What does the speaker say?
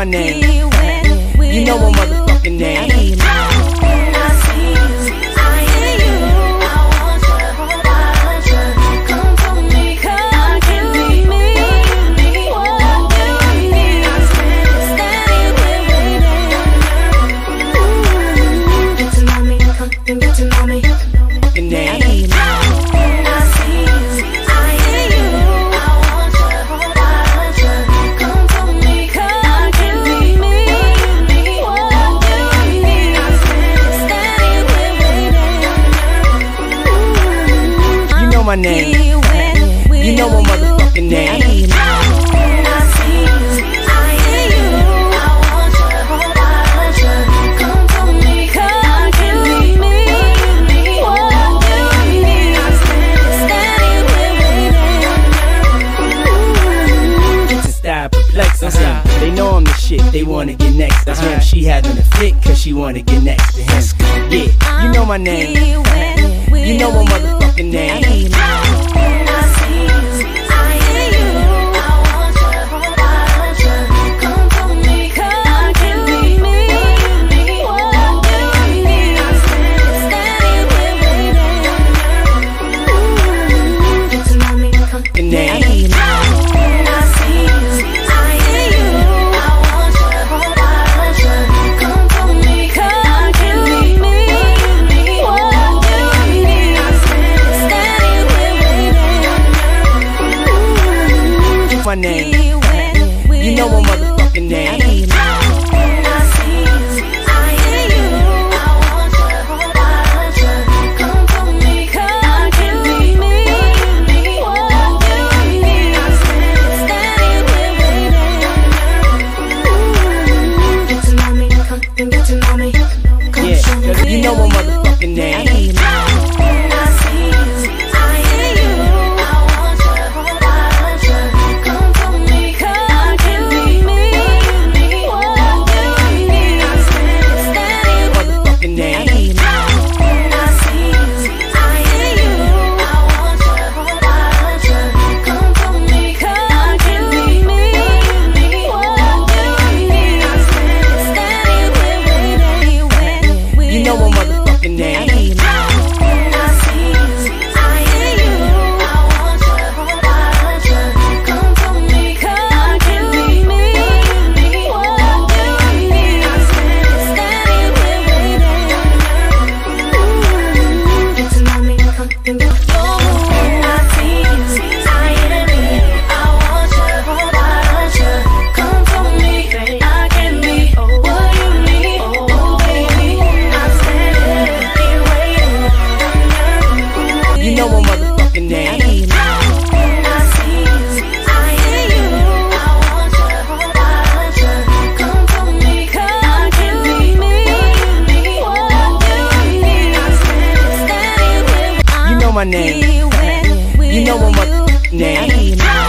my name. You know my motherfucking name. My name. You know my motherfucking name. They know I'm the shit, they wanna get next to him. She having a fit cause she wanna get next to him. Yeah, you know my name. You know my motherfucking name. My name. You know my motherfucking name. Yeah, you know my motherfucking name. My name. You know my motherfucking name.